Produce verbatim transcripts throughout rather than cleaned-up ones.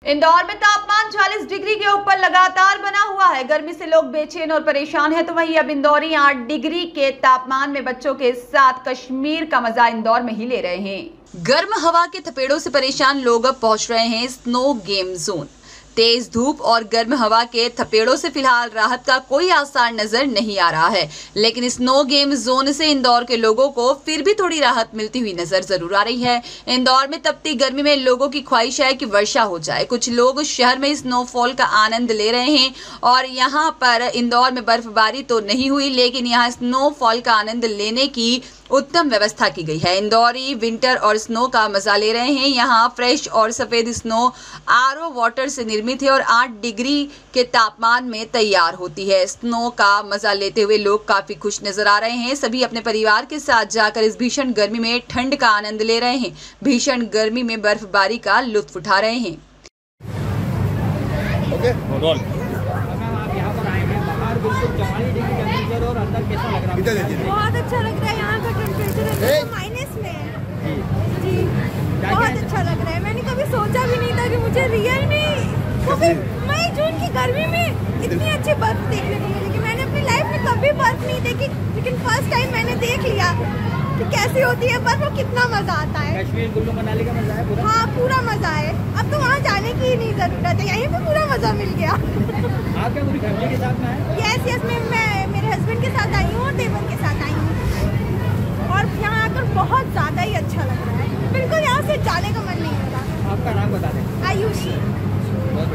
इंदौर में तापमान चालीस डिग्री के ऊपर लगातार बना हुआ है। गर्मी से लोग बेचैन और परेशान हैं, तो वहीं अब इंदौरी आठ डिग्री के तापमान में बच्चों के साथ कश्मीर का मजा इंदौर में ही ले रहे हैं। गर्म हवा के थपेड़ों से परेशान लोग अब पहुंच रहे हैं स्नो गेम जोन। तेज धूप और गर्म हवा के थपेड़ों से फिलहाल राहत का कोई आसार नजर नहीं आ रहा है, लेकिन स्नो गेम जोन से इंदौर के लोगों को फिर भी थोड़ी राहत मिलती हुई नजर जरूर आ रही है। इंदौर में तपती गर्मी में लोगों की ख्वाहिश है कि वर्षा हो जाए। कुछ लोग शहर में स्नोफॉल का आनंद ले रहे हैं और यहाँ पर इंदौर में बर्फबारी तो नहीं हुई, लेकिन यहाँ स्नोफॉल का आनंद लेने की उत्तम व्यवस्था की गई है। इंदौरी विंटर और स्नो का मजा ले रहे हैं। यहाँ फ्रेश और सफेद स्नो आरओ वाटर से निर्मित है और आठ डिग्री के तापमान में तैयार होती है। स्नो का मजा लेते हुए लोग काफी खुश नजर आ रहे हैं। सभी अपने परिवार के साथ जाकर इस भीषण गर्मी में ठंड का आनंद ले रहे हैं। भीषण गर्मी में बर्फबारी का लुत्फ उठा रहे हैं। और अंदर कैसा लग रहा है? बहुत अच्छा लग रहा है। यहाँ का टेम्परेचर माइनस में है जी, बहुत अच्छा लग रहा है। मैंने कभी सोचा भी नहीं था कि मुझे रियल में मई जून की गर्मी में इतनी अच्छी बर्फ देखने को मिलेगी। मैंने अपनी लाइफ में कभी बर्फ नहीं देखी, लेकिन फर्स्ट टाइम मैंने देख लिया कि कैसी होती है बर्फ और कितना मजा आता है। कश्मीर कुल्लू मनाली का मजा है पूरा? हाँ, पूरा मजा है। अब तो वहाँ जाने की नहीं जरूरत है, यहीं पे पूरा मजा मिल गया। आप क्या पूरी फैमिली के साथ में आए? यस यस मैं मैं मेरे हस्बैंड के साथ आई हूँ और देवर के साथ आई हूँ, और यहाँ आकर बहुत ज़्यादा ही अच्छा लग रहा है। बिल्कुल यहाँ से जाने का मन नहीं हो रहा। आपका नाम बता दें। आयुषी। बहुत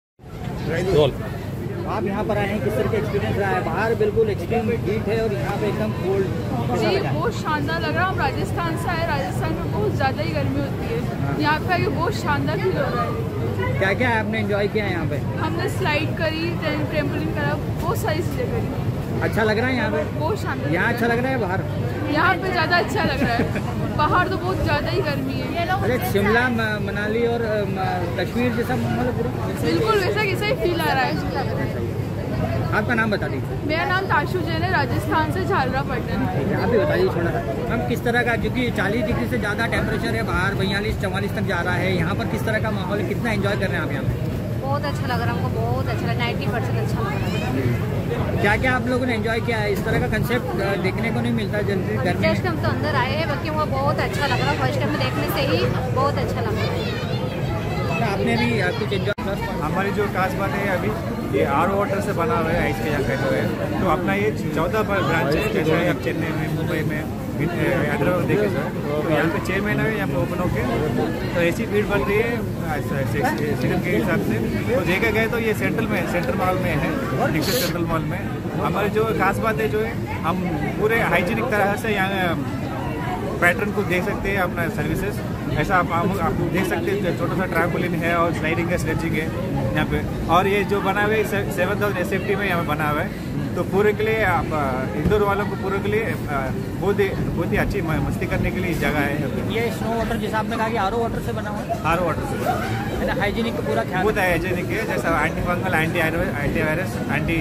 बढ़िया। आप यहाँ पर आए हैं, किस तरह का एक्सपीरियंस रहा है? बाहर बिल्कुल एक्सट्रीम हीट है और यहाँ पे एकदम कोल्ड। जी बहुत शानदार लग रहा है। हम राजस्थान से आए, राजस्थान में बहुत ज़्यादा ही गर्मी होती है। यहाँ पे आके बहुत शानदार फील हो रहा है। क्या क्या आपने एंजॉय किया है यहाँ पे? हमने स्लाइड करी, ट्रेम्पोलिन करा, बहुत सारी चीज़ें करी। अच्छा लग रहा है यहाँ पे? बहुत शानदार। यहाँ अच्छा लग रहा है? बाहर यहाँ पे ज़्यादा अच्छा लग रहा है। बाहर तो बहुत ज़्यादा ही गर्मी है। अरे शिमला मनाली और कश्मीर जैसा माहौल पूरा? बिल्कुल वैसा कैसा ही फील आ रहा है। आपका नाम बता दीजिए। मेरा नाम ताशु जैन है, राजस्थान से झालरा पट्टन। आप भी बताइए थोड़ा सा मैम, किस तरह का, क्योंकि चालीस डिग्री से ज़्यादा टेम्परेचर है बाहर, बयालीस चवालीस तक जा रहा है, यहाँ पर किस तरह का माहौल है? कितना एंजॉय कर रहे हैं आप यहाँ पे? बहुत अच्छा लग रहा है हमको, बहुत अच्छा लगा। नाइन्टी परसेंट अच्छा लग रहा है। क्या क्या आप लोगों ने एंजॉय किया है? इस तरह का कंसेप्ट देखने को नहीं मिलता जनरली गर्मी में। फर्स्ट टाइम तो अंदर आए हैं, बाकी वो बहुत अच्छा लग रहा है। फर्स्ट टाइम देखने से ही बहुत अच्छा लग रहा है। आपने भी कुछ एंजॉय? हमारी जो खास बात है अभी ये आर वाटर से बना हुआ है, आइस के यहाँ कहते हुए। तो अपना ये चौदह ब्रांच है, जैसे अब चेन्नई में, मुंबई में, हैदराबाद देखे सर, तो यहाँ पे छः महीना है यहाँ पे ओपन होके, तो ऐसी भीड़ बन रही है सीजन के हिसाब से। तो देखा गया तो ये सेंट्रल में, सेंट्रल मॉल में है, डिक्शन सेंट्रल मॉल में। हमारी जो खास बात है जो है, हम पूरे हाइजीनिक तरह से यहाँ पैटर्न को देख सकते हैं, अपना सर्विसेज ऐसा आप, आप, आप देख सकते हैं। छोटा सा ट्रैम्पोलिन है और स्लाइडिंग है, स्ट्रेचिंग है यहाँ पे, और ये जो बना हुआ है seven thousand S F T में यहाँ पे बना हुआ है। तो पूरे के लिए आप इंदौर वालों को पूरे के लिए बहुत ही बहुत ही अच्छी मस्ती करने के लिए जगह है। ये स्नो वाटर जैसा आपने कहा कि आर ओ वाटर से बना हुआ है? आर ओ वाटर से बना हुआ है। हाइजीनिक का पूरा ख्याल? बहुत हाइजीनिक है, जैसा anti fungal, anti anti virus, anti.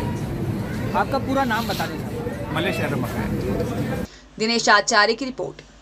आपका पूरा नाम बता दें। मलेशिया रमक है। दिनेश आचार्य की रिपोर्ट।